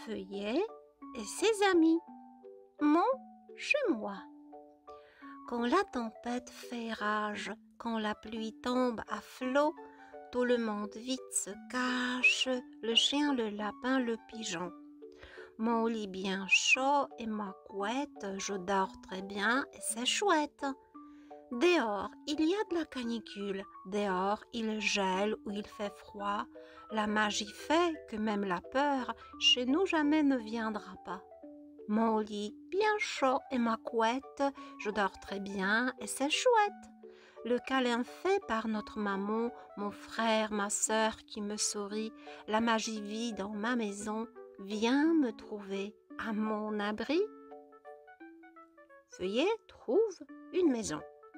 Feuillet et ses amis. Chez moi. Quand la tempête fait rage, quand la pluie tombe à flot, tout le monde vite se cache, le chien, le lapin, le pigeon. Mon lit bien chaud et ma couette, je dors très bien et c'est chouette. Dehors, il y a de la canicule, dehors, il gèle ou il fait froid. La magie fait que même la peur, chez nous jamais ne viendra pas. Mon lit bien chaud et ma couette, je dors très bien et c'est chouette. Le câlin fait par notre maman, mon frère, ma sœur qui me sourit, la magie vit dans ma maison, viens me trouver à mon abri. Feuillet trouve une maison.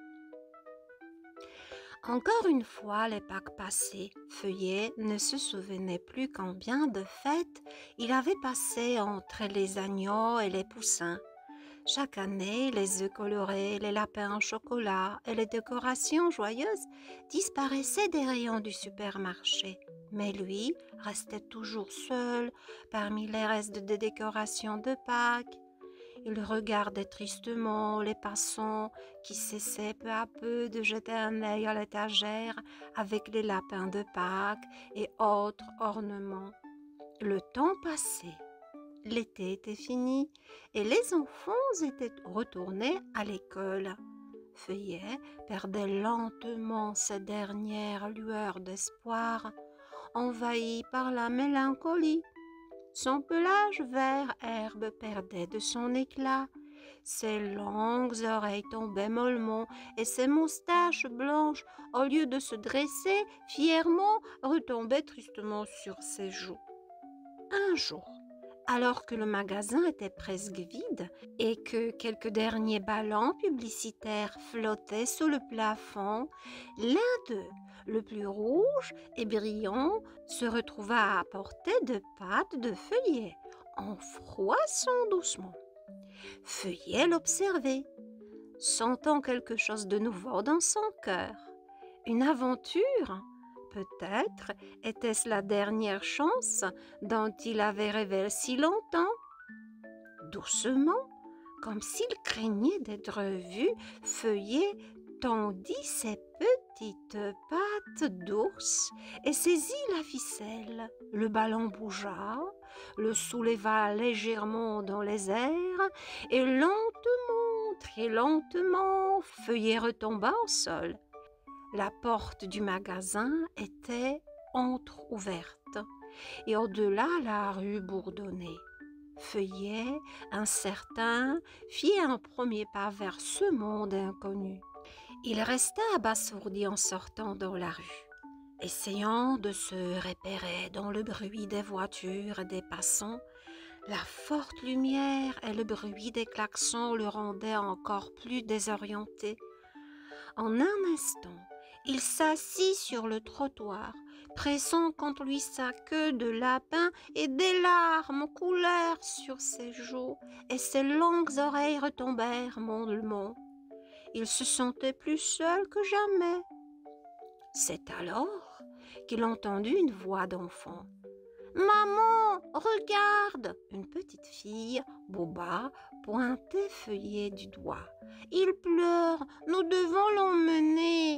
Encore une fois, les Pâques passées, Feuillet ne se souvenait plus combien de fêtes il avait passé entre les agneaux et les poussins. Chaque année, les œufs colorés, les lapins au chocolat et les décorations joyeuses disparaissaient des rayons du supermarché. Mais lui restait toujours seul parmi les restes des décorations de Pâques. Il regardait tristement les passants qui cessaient peu à peu de jeter un œil à l'étagère avec les lapins de Pâques et autres ornements. Le temps passait. L'été était fini et les enfants étaient retournés à l'école. Feuillet perdait lentement ses dernières lueurs d'espoir, envahi par la mélancolie. Son pelage vert herbe perdait de son éclat, ses longues oreilles tombaient mollement et ses moustaches blanches, au lieu de se dresser fièrement, retombaient tristement sur ses joues. Un jour, alors que le magasin était presque vide et que quelques derniers ballons publicitaires flottaient sous le plafond, l'un d'eux, le plus rouge et brillant, se retrouva à portée de pattes de Feuillet, en froissant doucement. Feuillet l'observait, sentant quelque chose de nouveau dans son cœur. Une aventure? Peut-être était-ce la dernière chance dont il avait rêvé si longtemps. Doucement, comme s'il craignait d'être vu, Feuillet tendit ses petites pattes d'ours et saisit la ficelle. Le ballon bougea, le souleva légèrement dans les airs et lentement, très lentement, Feuillet retomba au sol. La porte du magasin était entr'ouverte et au-delà la rue bourdonnait. Feuillet, incertain, fit un premier pas vers ce monde inconnu. Il resta abasourdi en sortant dans la rue, essayant de se repérer dans le bruit des voitures et des passants. La forte lumière et le bruit des klaxons le rendaient encore plus désorienté. En un instant, il s'assit sur le trottoir, pressant contre lui sa queue de lapin et des larmes coulèrent sur ses joues et ses longues oreilles retombèrent mollement. Il se sentait plus seul que jamais. C'est alors qu'il entendit une voix d'enfant. « Maman, regarde !» Une petite fille, Boba, pointait Feuillet du doigt. « Il pleure, nous devons l'emmener !»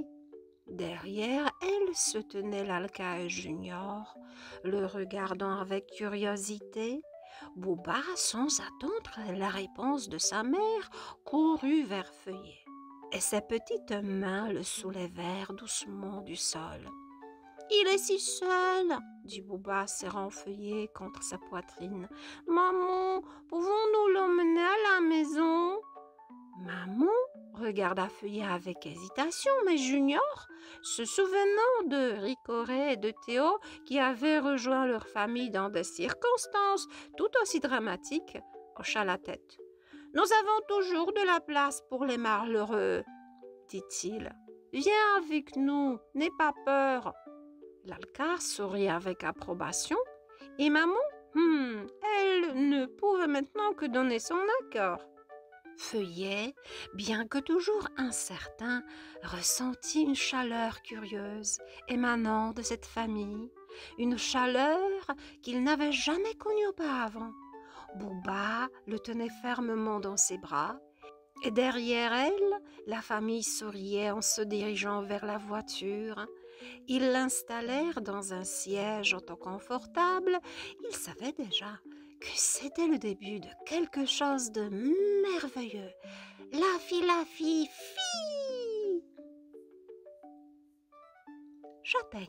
Derrière elle se tenait l'alcaïde junior, le regardant avec curiosité. Boba, sans attendre la réponse de sa mère, courut vers Feuillet, et ses petites mains le soulevèrent doucement du sol. « Il est si seul !» dit Boba, serrant Feuillet contre sa poitrine. « Maman, pouvons-nous l'emmener à la maison ?» Maman regarda Feuillet avec hésitation, mais Junior, se souvenant de Ricoré et de Théo qui avaient rejoint leur famille dans des circonstances tout aussi dramatiques, hocha la tête. « Nous avons toujours de la place pour les malheureux, dit-il. Viens avec nous, n'aie pas peur. L'alcar sourit avec approbation et maman, elle ne pouvait maintenant que donner son accord. Feuillet, bien que toujours incertain, ressentit une chaleur curieuse émanant de cette famille. une chaleur qu'il n'avait jamais connue auparavant. Bouba le tenait fermement dans ses bras, et derrière elle, la famille souriait en se dirigeant vers la voiture. Ils l'installèrent dans un siège auto-confortable. Ils savaient déjà que c'était le début de quelque chose de merveilleux. La fille, fille! Châtaigne.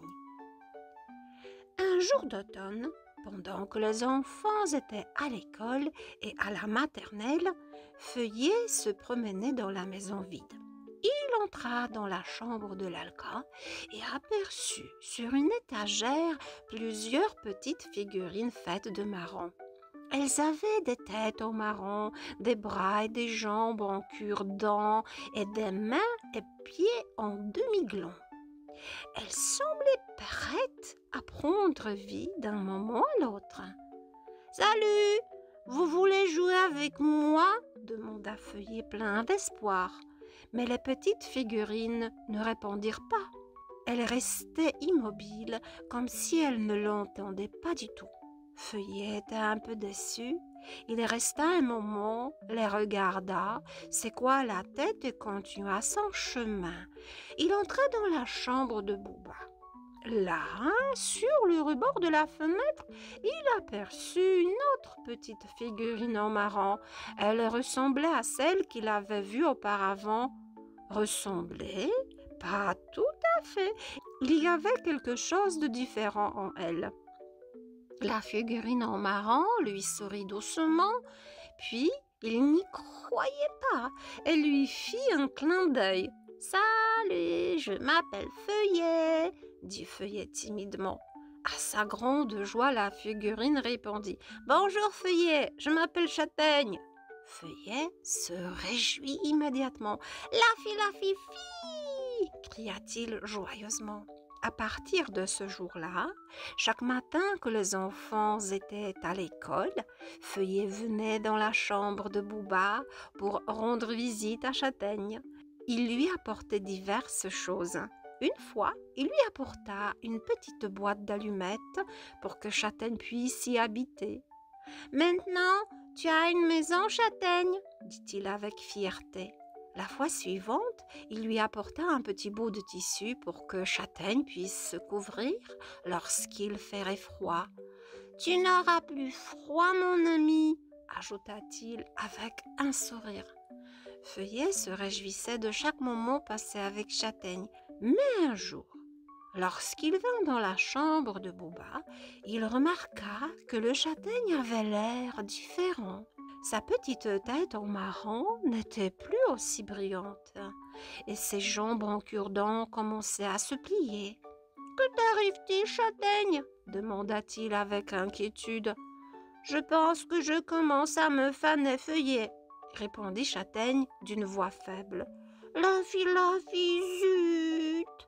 Un jour d'automne, pendant que les enfants étaient à l'école et à la maternelle, Feuillet se promenait dans la maison vide. Il entra dans la chambre de l'Alca et aperçut sur une étagère plusieurs petites figurines faites de marron. Elles avaient des têtes en marron, des bras et des jambes en cure-dents et des mains et pieds en demi-glons. Elles semblaient prêtes à prendre vie d'un moment à l'autre. « Salut, vous voulez jouer avec moi ?» demanda Feuillet plein d'espoir. Mais les petites figurines ne répondirent pas. Elles restaient immobiles, comme si elles ne l'entendaient pas du tout. Feuillet était un peu déçu. Il resta un moment, les regarda, secoua la tête et continua son chemin. Il entra dans la chambre de Bouba. Là, sur le rebord de la fenêtre, il aperçut une autre petite figurine en marron. Elle ressemblait à celle qu'il avait vue auparavant. Ressemblait? Pas tout à fait. Il y avait quelque chose de différent en elle. La figurine en marron lui sourit doucement, puis il n'y croyait pas. Elle lui fit un clin d'œil. « Salut, je m'appelle Feuillet », dit Feuillet timidement. À sa grande joie, la figurine répondit « Bonjour Feuillet, je m'appelle Châtaigne ». Feuillet se réjouit immédiatement. « La fille, cria-t-il joyeusement. À partir de ce jour-là, chaque matin que les enfants étaient à l'école, Feuillet venait dans la chambre de Bouba pour rendre visite à Châtaigne. Il lui apportait diverses choses. Une fois, il lui apporta une petite boîte d'allumettes pour que Châtaigne puisse y habiter. « Maintenant, tu as une maison, Châtaigne » dit-il avec fierté. La fois suivante, il lui apporta un petit bout de tissu pour que Châtaigne puisse se couvrir lorsqu'il ferait froid. « Tu n'auras plus froid, mon ami » ajouta-t-il avec un sourire. Feuillet se réjouissait de chaque moment passé avec Châtaigne. Mais un jour, lorsqu'il vint dans la chambre de Bouba, il remarqua que le Châtaigne avait l'air différent. Sa petite tête en marron n'était plus aussi brillante et ses jambes en cure-dents commençaient à se plier. « Que t'arrive-t-il, Châtaigne ?» demanda-t-il avec inquiétude. « Je pense que je commence à me faner, Feuillet » répondit Châtaigne d'une voix faible. « La fille, zut !»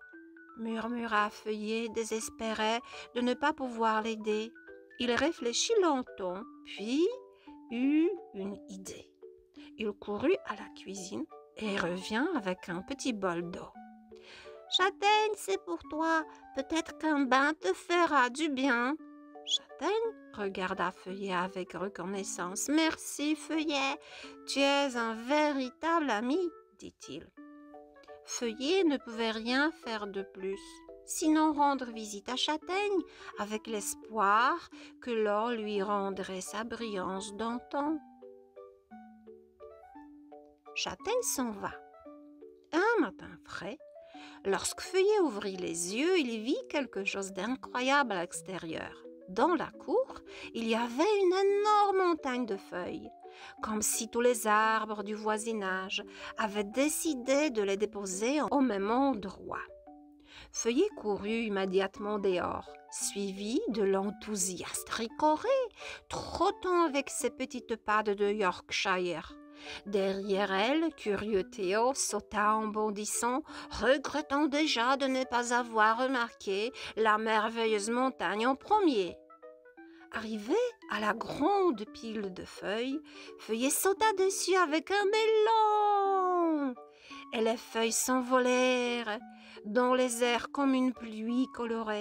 murmura Feuillet, désespéré de ne pas pouvoir l'aider. Il réfléchit longtemps, puis eut une idée. Il courut à la cuisine et revint avec un petit bol d'eau. « Châtaigne, c'est pour toi. Peut-être qu'un bain te fera du bien. » Châtaigne regarda Feuillet avec reconnaissance. « Merci, Feuillet. Tu es un véritable ami, » dit-il. Feuillet ne pouvait rien faire de plus, sinon rendre visite à Châtaigne avec l'espoir que l'eau lui rendrait sa brillance d'antan. Châtaigne s'en va. Un matin frais, lorsque Feuillet ouvrit les yeux, il vit quelque chose d'incroyable à l'extérieur. Dans la cour, il y avait une énorme montagne de feuilles, comme si tous les arbres du voisinage avaient décidé de les déposer au même endroit. Feuillet courut immédiatement dehors, suivi de l'enthousiaste Ricoré, trottant avec ses petites pattes de Yorkshire. Derrière elle, curieux Théo sauta en bondissant, regrettant déjà de ne pas avoir remarqué la merveilleuse montagne en premier. Arrivé à la grande pile de feuilles, Feuillet sauta dessus avec un élan. Et les feuilles s'envolèrent dans les airs comme une pluie colorée.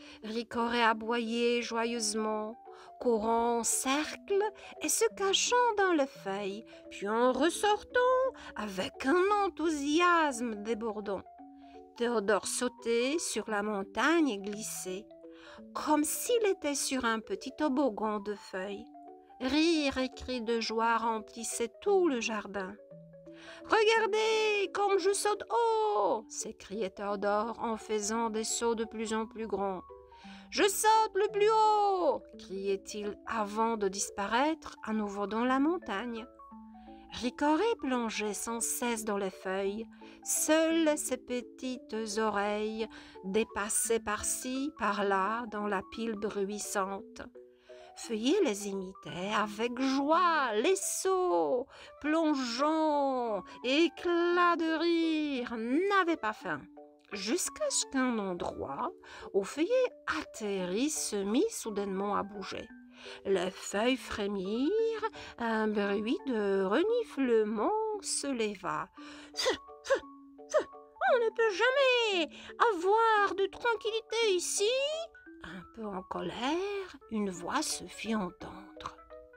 Ricoré aboyait joyeusement, courant en cercle et se cachant dans les feuilles, puis en ressortant avec un enthousiasme débordant. Théodore sautait sur la montagne et glissait, comme s'il était sur un petit toboggan de feuilles. Rires et cris de joie remplissaient tout le jardin. « Regardez comme je saute haut !» s'écriait Théodore en faisant des sauts de plus en plus grands. « Je saute le plus haut !» criait-il avant de disparaître à nouveau dans la montagne. Ricoré plongeait sans cesse dans les feuilles, seules ses petites oreilles dépassaient par-ci, par-là dans la pile bruissante. Feuillet les imitait avec joie, les sauts, plongeant, éclats de rire, n'avaient pas fin. Jusqu'à ce qu'un endroit où Feuillet atterrit se mit soudainement à bouger. Les feuilles frémirent, un bruit de reniflement se leva. On ne peut jamais avoir de tranquillité ici. Un peu en colère, une voix se fit entendre.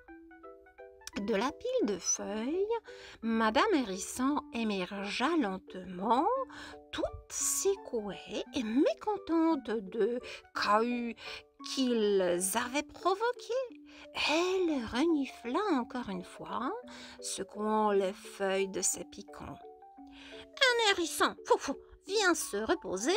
De la pile de feuilles, Madame Hérisson émergea lentement, toute secouée et mécontente de cahuts qu'ils avaient provoqués. Elle renifla encore une fois, secouant les feuilles de ses piquants. Un hérisson, fou, vient se reposer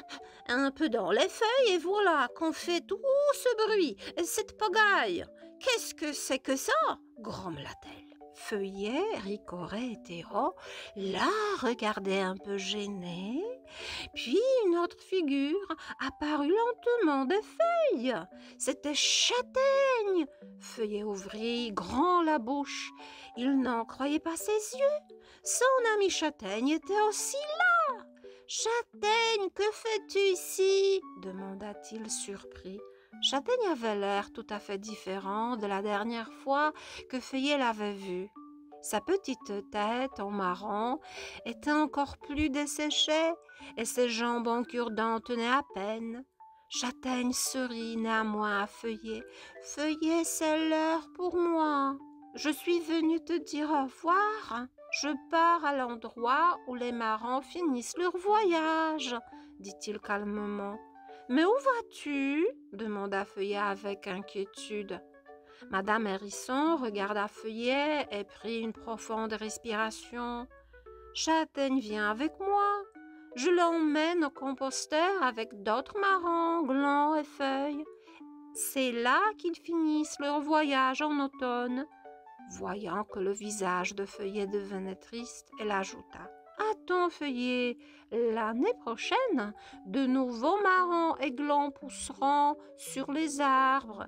un peu dans les feuilles et voilà qu'on fait tout ce bruit, cette pagaille. Qu'est-ce que c'est que ça? Grommela-t-elle. Feuillet, Ricoré et Théo la regardaient un peu gênés, puis une autre figure apparut lentement des feuilles. C'était Châtaigne. Feuillet ouvrit grand la bouche. Il n'en croyait pas ses yeux. Son ami Châtaigne était aussi là. « Châtaigne, que fais-tu ici ?» demanda-t-il surpris. Châtaigne avait l'air tout à fait différent de la dernière fois que Feuillet l'avait vu. Sa petite tête en marron était encore plus desséchée et ses jambes en cure-dents tenaient à peine. Châtaigne sourit néanmoins à Feuillet. « Feuillet, c'est l'heure pour moi. Je suis venue te dire au revoir. Je pars à l'endroit où les marrons finissent leur voyage, dit-il calmement. Mais où vas-tu? Demanda Feuillet avec inquiétude. Madame Hérisson regarda Feuillet et prit une profonde respiration. Châtaigne vient avec moi. Je l'emmène au composteur avec d'autres marrons, glands et feuilles. C'est là qu'ils finissent leur voyage en automne. Voyant que le visage de Feuillet devenait triste, elle ajouta. Attends, Feuillet, l'année prochaine, de nouveaux marrons et glands pousseront sur les arbres.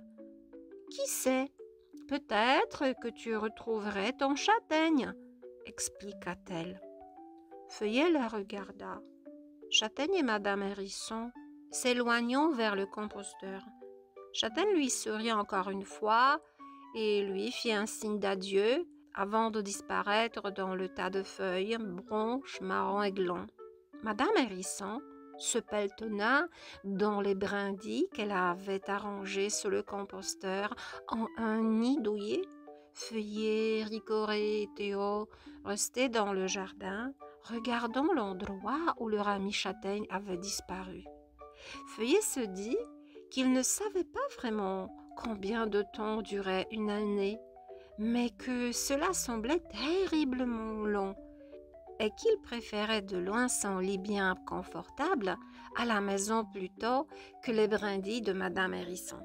Qui sait, peut-être que tu retrouverais ton châtaigne, expliqua-t-elle. Feuillet la regarda. Châtaigne et Madame Hérisson s'éloignant vers le composteur. Châtaigne lui sourit encore une fois et lui fit un signe d'adieu avant de disparaître dans le tas de feuilles, branches, marrons et glands. Madame Hérisson se pelletonna dans les brindilles qu'elle avait arrangées sous le composteur en un nid douillet. Feuillet, Ricoré et Théo restaient dans le jardin, regardant l'endroit où leur ami Châtaigne avait disparu. Feuillet se dit qu'il ne savait pas vraiment combien de temps durait une année, mais que cela semblait terriblement long et qu'il préférait de loin son lit bien confortable à la maison plutôt que les brindilles de Madame Hérisson.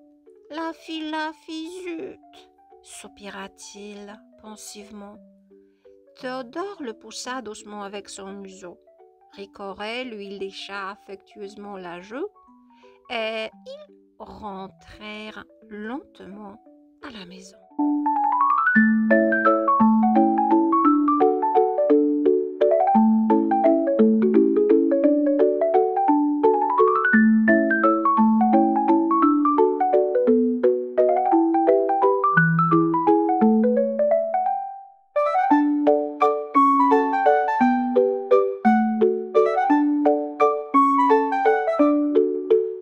« La fille, zut !» soupira-t-il pensivement. Théodore le poussa doucement avec son museau. Ricoré lui lécha affectueusement la joue et ils rentrèrent lentement à la maison.